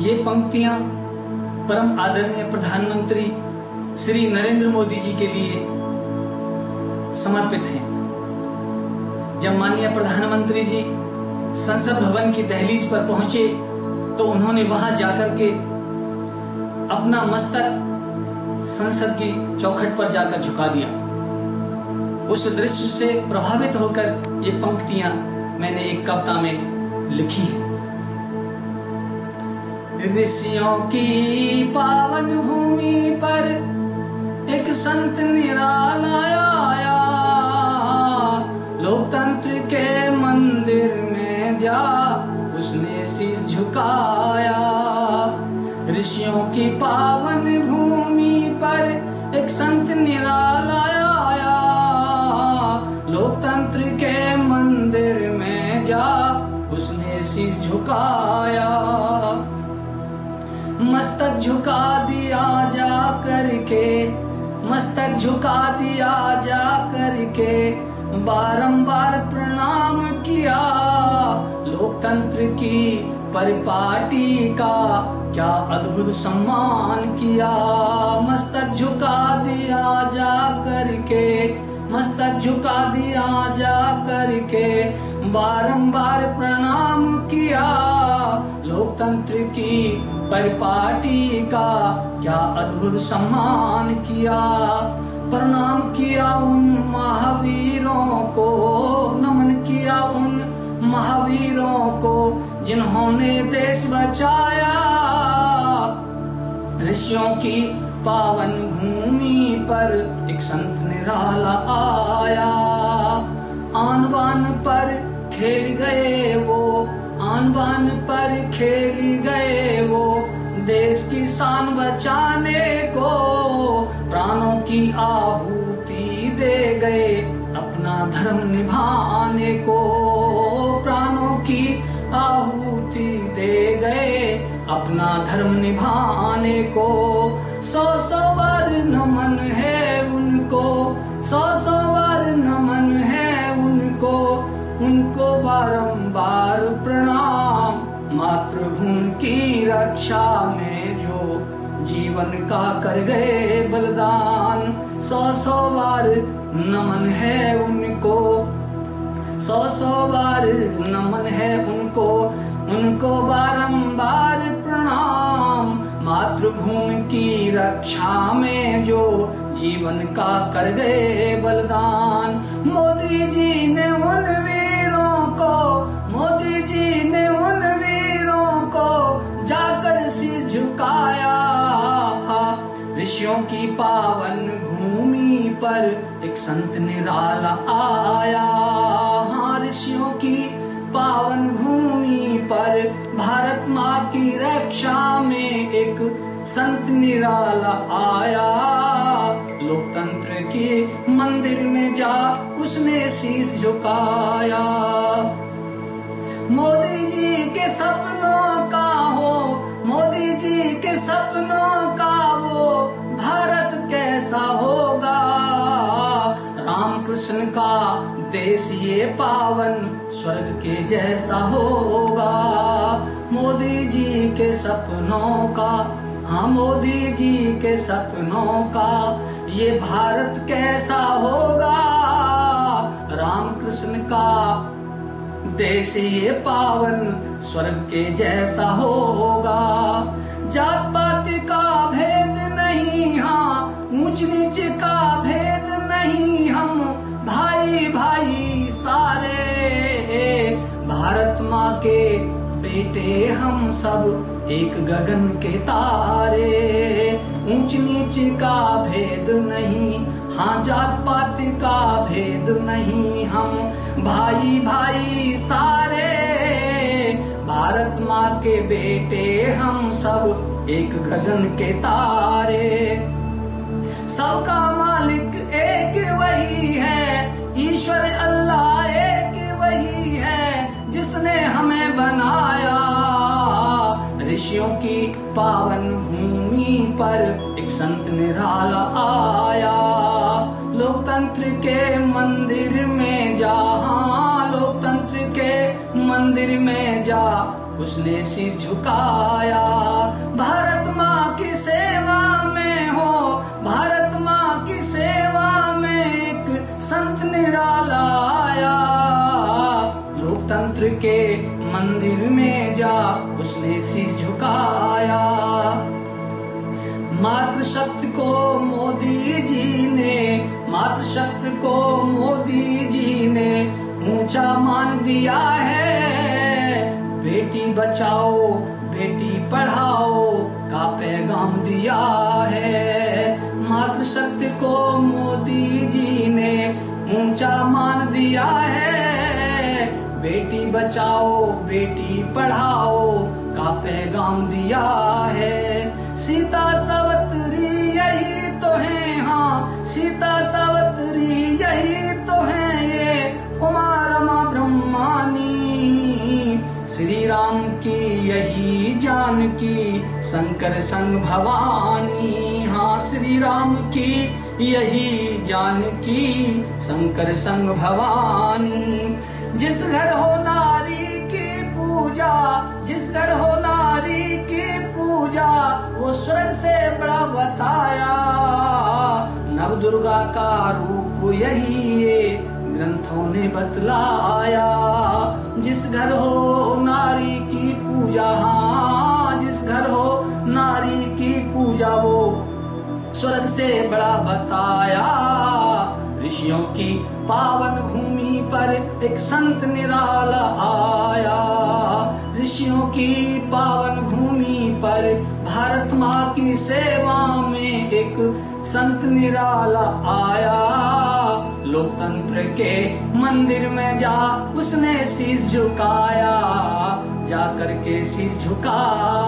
ये पंक्तियां परम आदरणीय प्रधानमंत्री श्री नरेंद्र मोदी जी के लिए समर्पित हैं। जब माननीय प्रधानमंत्री जी संसद भवन की दहलीज पर पहुंचे तो उन्होंने वहां जाकर के अपना मस्तक संसद की चौखट पर जाकर झुका दिया। उस दृश्य से प्रभावित होकर ये पंक्तियां मैंने एक कविता में लिखी है। ऋषियों की पावन भूमि पर एक संत निराला आया, लोकतंत्र के मंदिर में जा उसने शीश झुकाया। ऋषियों की पावन भूमि पर एक संत निराला आया, लोकतंत्र के मंदिर में जा उसने शीश झुकाया। मस्तक झुका दिया जा करके, मस्तक झुका दिया जा करके, बारंबार प्रणाम किया। लोकतंत्र की परिपाटी का क्या अद्भुत सम्मान किया। मस्तक झुका दिया जा करके, मस्तक झुका दिया जा करके, बारंबार प्रणाम किया। लोकतंत्र की परिपाटी का क्या अद्भुत सम्मान किया। प्रणाम किया उन महावीरों को, नमन किया उन महावीरों को जिन्होंने देश बचाया। ऋषियों की पावन भूमि पर एक संत निराला आया। आन बान पर खेल गए वो, आन बान पर खेल गए वो, देश की शान बचाने को प्राणों की आहुति दे गए अपना धर्म निभाने को। प्राणों की आहुति दे गए अपना धर्म निभाने को। 100 बार नमन है उनको, 100 बार नमन है उनको, उनको बारंबार प्रणाम। मातृभूमि की रक्षा में जो जीवन का कर गए बलिदान। 100 बार नमन है उनको, 100 बार नमन है उनको, उनको बारंबार प्रणाम। मातृभूमि की रक्षा में जो जीवन का कर गए बलिदान। मोदी जी ने उन वीरों को, मोदी जी ने उन वीरों को जाकर शीश झुकाया। ऋषियों की पावन भूमि पर एक संत निराला आया। हाँ, ऋषियों की पावन भूमि पर भारत माँ की रक्षा में एक संत निराला आया। लोकतंत्र के मंदिर में जा उसने शीश झुकाया। मोदी जी के सपनों का हो, मोदी जी के सपनों का वो भारत कैसा होगा। रामकृष्ण का देश ये पावन स्वर्ग के जैसा होगा। मोदी जी के सपनों का, हाँ मोदी जी के सपनों का ये भारत कैसा होगा। रामकृष्ण का देश ये पावन स्वर्ग के जैसा होगा। जात पात का भेद नहीं, हाँ ऊंच नीच का भेद नहीं, हम भाई भाई सारे। भारत माँ के बेटे हम सब एक गगन के तारे। ऊंच नीच का भेद नहीं, हाँ जात पात का भेद नहीं, हम भाई भाई सारे। भारत माँ के बेटे हम सब एक गगन के तारे। सबका मालिक एक वही है, ईश्वर अल्लाह एक वही है जिसने हमें बनाया। ऋषियों की पावन भूमि पर एक संत निराला आया। लोकतंत्र के मंदिर में जा, हाँ लोकतंत्र के मंदिर में जा उसने शीश झुकाया। भारत माँ की सेवा में हो, भारत माँ की सेवा में एक संत निराला आया। लोकतंत्र के मंदिर में जा उसने शीश झुकाया। मातृशक्ति को मोदी जी ने, मातृशक्ति को मोदी जी ने ऊंचा मान दिया है। बेटी बचाओ बेटी पढ़ाओ का पैगाम दिया है। मातृशक्ति को मोदी जी ने ऊंचा मान दिया है। बेटी बचाओ बेटी पढ़ाओ का पैगाम दिया है। सीता सावित्री यही तो है, हाँ सीता सावित्री यही तो है ये उमा रमा ब्रह्मानी। श्री राम की यही जानकी शंकर संग भवानी। हाँ श्री राम की यही जानकी शंकर संग भवानी। जिस घर हो नारी की पूजा, जिस घर हो नारी की पूजा वो स्वर्ग से बड़ा बताया। नव दुर्गा का रूप यही है ग्रंथों ने बतलाया। जिस घर हो नारी की पूजा, हाँ जिस घर हो नारी की पूजा वो स्वर्ग से बड़ा बताया। ऋषियों की पावन भूमि पर एक संत निराला आया। ऋषियों की पावन भूमि पर भारत माँ की सेवा में एक संत निराला आया। लोकतंत्र के मंदिर में जा उसने शीश झुकाया, जा करके शीश झुकाया।